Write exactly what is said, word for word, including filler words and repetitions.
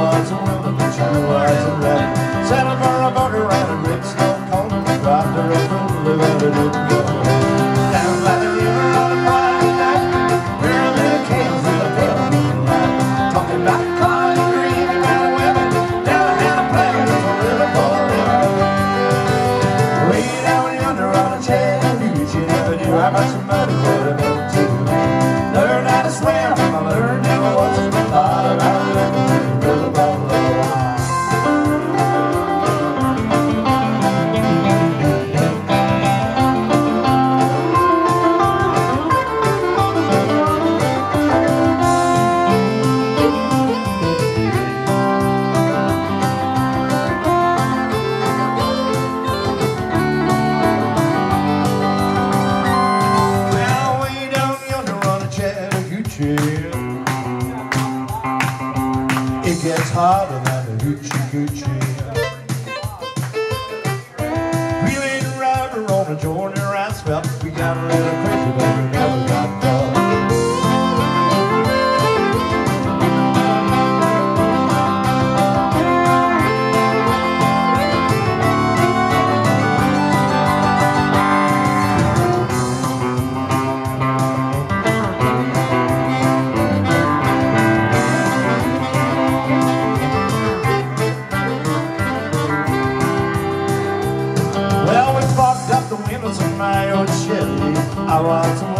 was a wilderness, I was a rat. Settled for a boat around a great snow cone, robbed her up and live out it didn't go. Down by the river on a Friday night, pyramid caves with a pale moonlight, talking about collard green and brown women. Never had a pleasure for a river forever. Way down yonder on a Chattahoochee, never knew how much money would have been to me. Learned how to swim, I learned never was a thought about living in the river buffalo. It gets harder than the hoochie coochie. Wheeling rubber on a Georgia asphalt, we got a little crazy, but we never got caught. Up the windows of my old Chevy, I was